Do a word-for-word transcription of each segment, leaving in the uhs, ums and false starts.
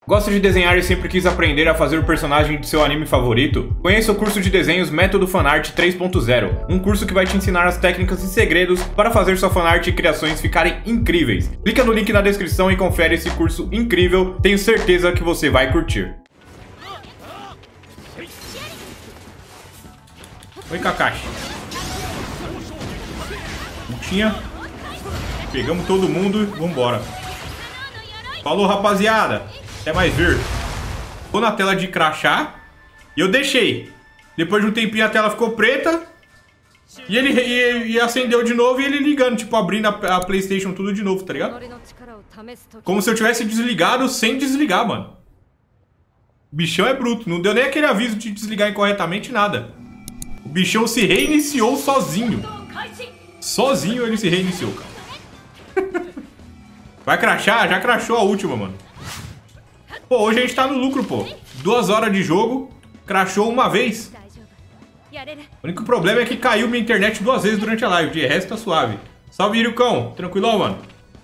Gosta de desenhar e sempre quis aprender a fazer o personagem de seu anime favorito? Conheça o curso de desenhos Método Fanart três ponto zero, um curso que vai te ensinar as técnicas e segredos para fazer sua fanart e criações ficarem incríveis. Clica no link na descrição e confere esse curso incrível, tenho certeza que você vai curtir. Oi, Kakashi. Lutinha. Pegamos todo mundo e vambora. Falou, rapaziada. Até mais ver. Tô na tela de crachá e eu deixei. Depois de um tempinho a tela ficou preta e ele e, e acendeu de novo e ele ligando, tipo, abrindo a, a PlayStation tudo de novo, tá ligado? Como se eu tivesse desligado sem desligar, mano. O bichão é bruto. Não deu nem aquele aviso de desligar incorretamente, nada. O bichão se reiniciou sozinho. Sozinho ele se reiniciou, cara. Vai crachar? Já crachou a última, mano. Pô, hoje a gente tá no lucro, pô. Duas horas de jogo, crachou uma vez. O único problema é que caiu minha internet duas vezes durante a live. De resto tá suave. Salve, Irucão. Tranquilão, mano?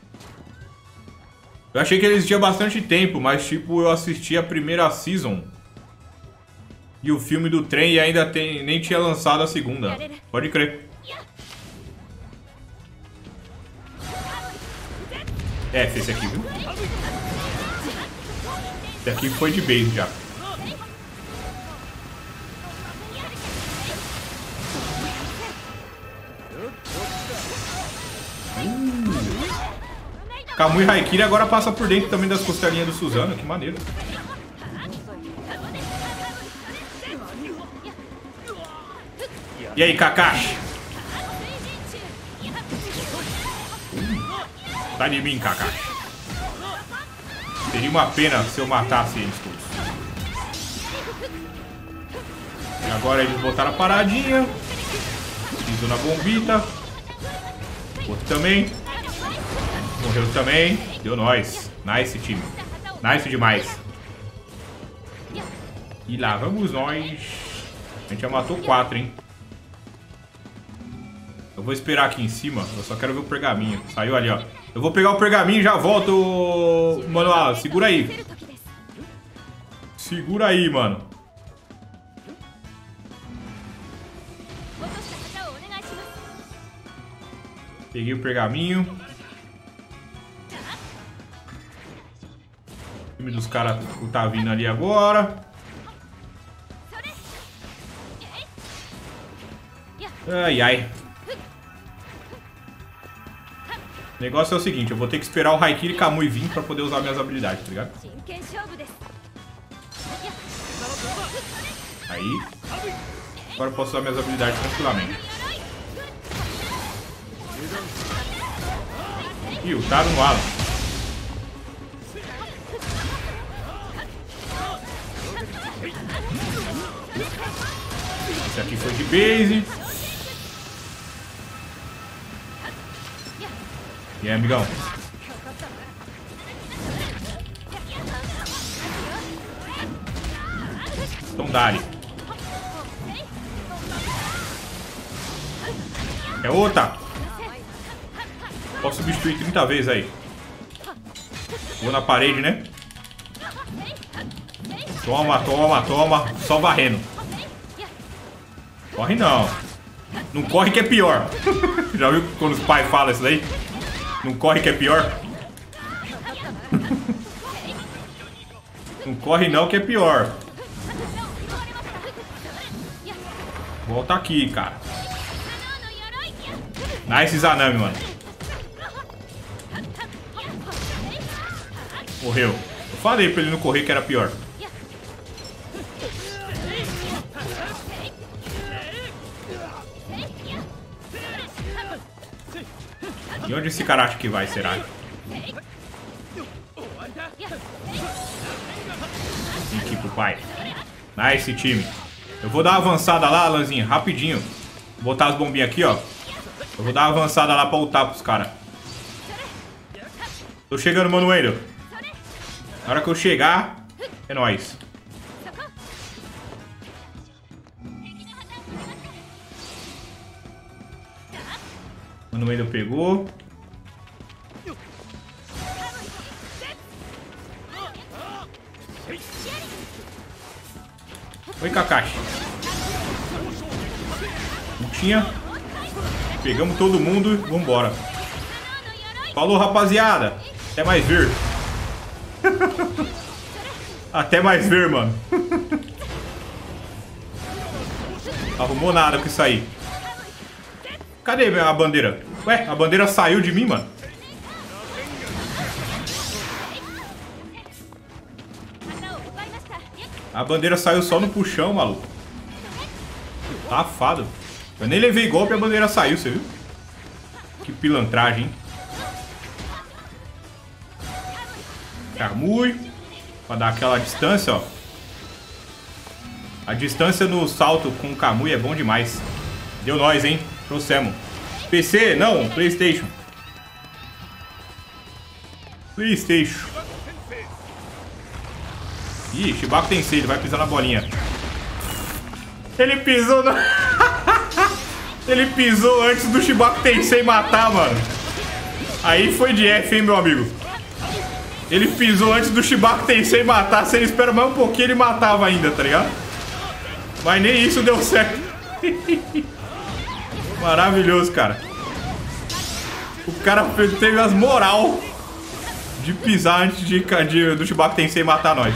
Eu achei que ele existia bastante tempo, mas tipo, eu assisti a primeira season e o filme do trem e ainda tem, nem tinha lançado a segunda. Pode crer. É, esse aqui, viu? Esse aqui foi de base já. Uh. Kamui Haikiri agora passa por dentro também das costelinhas do Suzano. Que maneiro. E aí, Kakashi? Tá de mim, Kakashi. Seria uma pena se eu matasse eles todos. E agora eles botaram a paradinha. Pisou na bombita. Outro também. Morreu também. Deu nóis. Nice, time. Nice demais. E lá vamos nós. A gente já matou quatro, hein? Eu vou esperar aqui em cima. Eu só quero ver o pergaminho. Saiu ali, ó. Eu vou pegar o pergaminho e já volto, Manuel. Segura aí. Segura aí, mano. Peguei o pergaminho. O time dos caras tá vindo ali agora. Ai, ai. O negócio é o seguinte, eu vou ter que esperar o Haikiri e Kamui vir pra poder usar minhas habilidades, tá ligado? Aí. Agora eu posso usar minhas habilidades tranquilamente. Ih, o Taro no Alan. Esse aqui foi de base. E aí, amigão? Então dá-lhe. É outra. Posso substituir trinta vezes aí. Vou na parede, né? Toma, toma, toma. Só varrendo. Corre não. Não corre que é pior. Já viu quando os pais falam isso daí? Não corre que é pior. Não corre não que é pior. Volta aqui, cara. Nice Zanami, mano. Morreu. Eu falei pra ele não correr que era pior. E onde esse cara acha que vai, será? Vem aqui pro pai. Nice, time. Eu vou dar uma avançada lá, Alanzinho, rapidinho. Vou botar as bombinhas aqui, ó. Eu vou dar uma avançada lá pra ultar pros caras. Tô chegando, Manuel. Na hora que eu chegar, é nóis. Manuel pegou. Oi, Kakashi. Lutinha. Pegamos todo mundo e vambora. Falou, rapaziada. Até mais ver. Até mais ver, mano. Arrumou nada com isso aí. Cadê a bandeira? Ué, a bandeira saiu de mim, mano. A bandeira saiu só no puxão, maluco. Safado. Eu nem levei golpe e a bandeira saiu, você viu? Que pilantragem, hein? Kamui. Pra dar aquela distância, ó. A distância no salto com o Kamui é bom demais. Deu nós, hein? Trouxemos. P C? Não, PlayStation. PlayStation. Ih, Shibaku Tensei, ele vai pisar na bolinha. Ele pisou no... Ele pisou antes do Shibaku Tensei matar, mano. Aí foi de F, hein, meu amigo. Ele pisou antes do Shibaku Tensei matar. Se ele espera mais um pouquinho, ele matava ainda, tá ligado? Mas nem isso deu certo. Maravilhoso, cara. O cara teve as moral de pisar antes de, de, do Shibaku Tensei matar nós.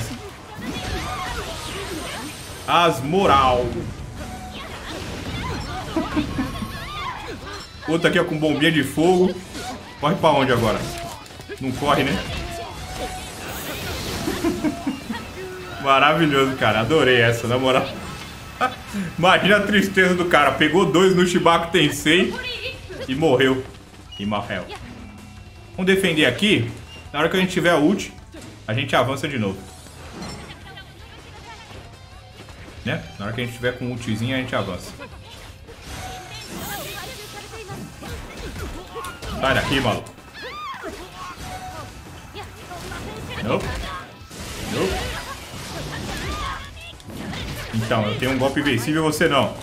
As moral. Outro aqui, ó, com bombinha de fogo. Corre pra onde agora? Não corre, né? Maravilhoso, cara. Adorei essa, na moral. Imagina a tristeza do cara. Pegou dois no Shibaku Tensei e morreu. E morreu. Vamos defender aqui. Na hora que a gente tiver a ult, a gente avança de novo. Né? Na hora que a gente tiver com ultizinho, a gente avança. Sai daqui, maluco. Nope. Nope. Então, eu tenho um golpe invencível e você não.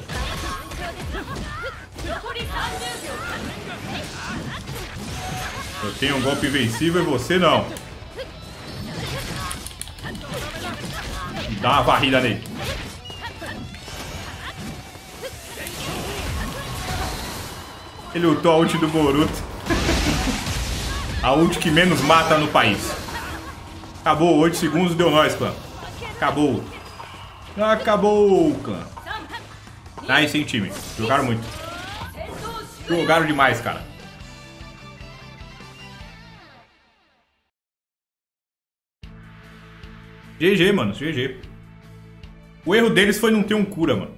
Eu tenho um golpe invencível e você não. Dá uma varrida nele. Ele ultou a ult do Boruto. A ult que menos mata no país. Acabou, oito segundos, deu nós, clã. Acabou. Acabou, clã. Nice, hein, time. Jogaram muito. Jogaram demais, cara. G G, mano. G G. O erro deles foi não ter um cura, mano.